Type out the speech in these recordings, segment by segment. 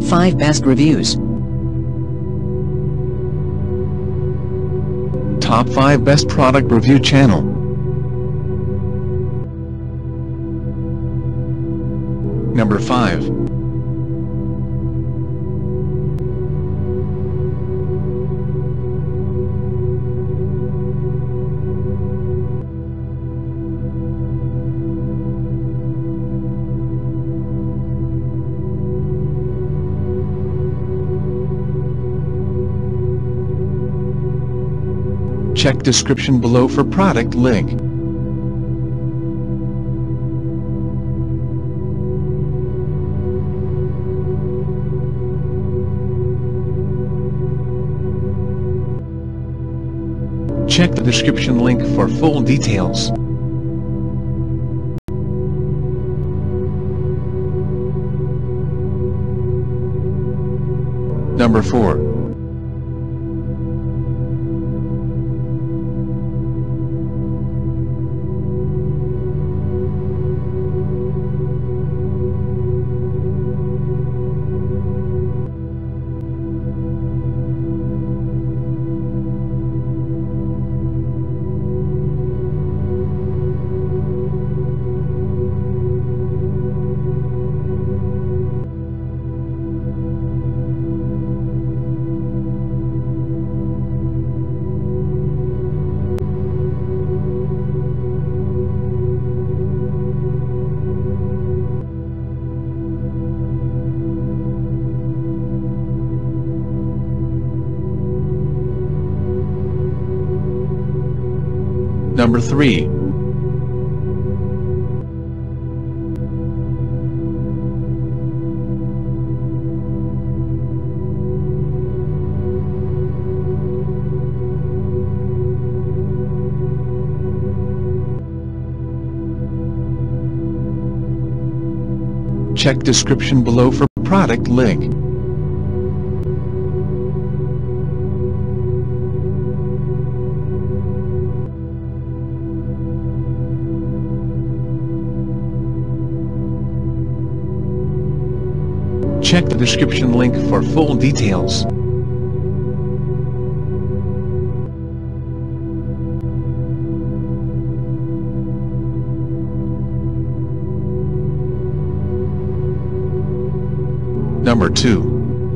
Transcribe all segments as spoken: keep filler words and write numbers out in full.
five Best Reviews. Top five Best Product Review Channel. Number five. Check description below for product link. Check the description link for full details. Number four. Number three. Check description below for product link. Check the description link for full details. Number two.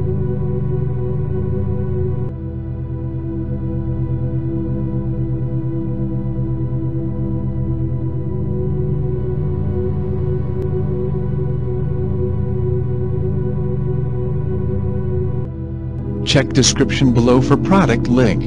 Check description below for product link.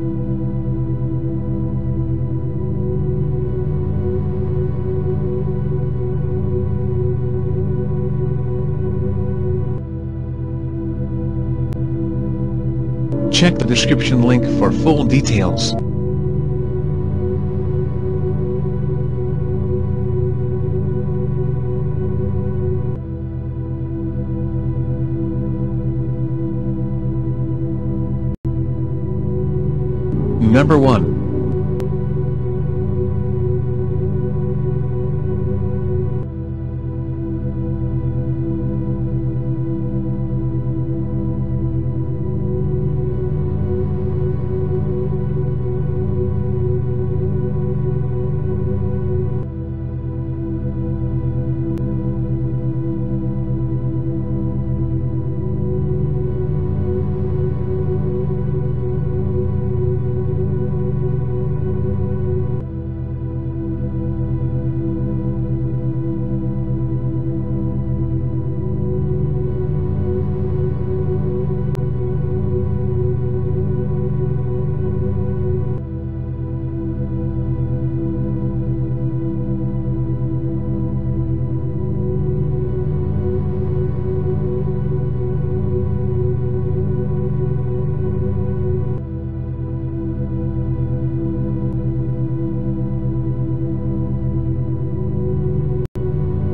Check the description link for full details. Number one.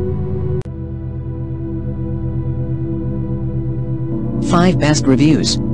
five Best Reviews.